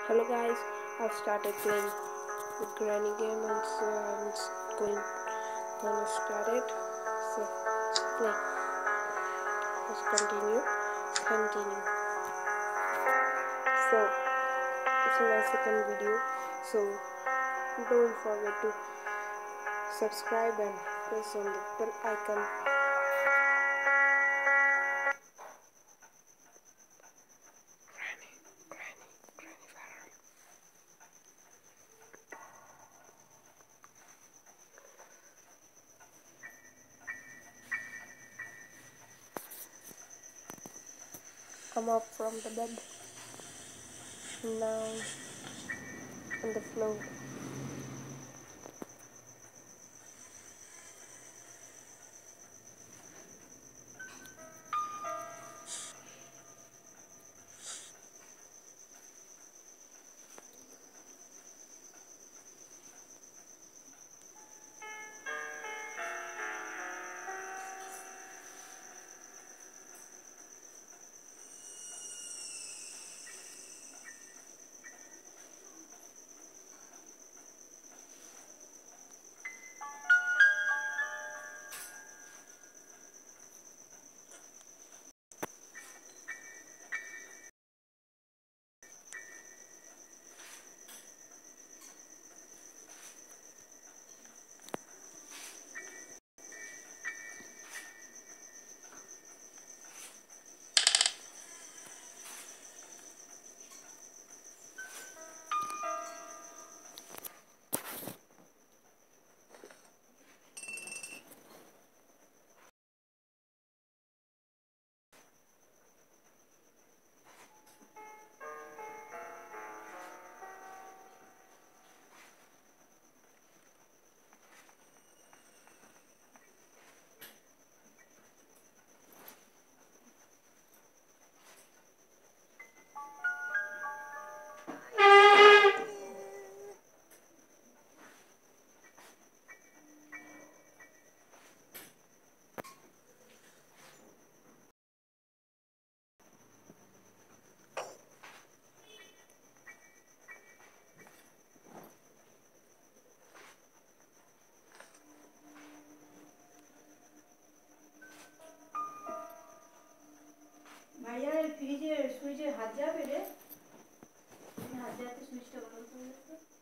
Hello guys, I've started playing the granny game and so I'm gonna start it. So play. Let's continue. Continue. So this is my second video. So don't forget to subscribe and press on the bell icon. Come up from the bed. Now on the floor. ভাইয়া ফ্রিজে সুইচে হাত যাবে রে, হাত যাতে সুইচটা বন্ধ করে দিতে।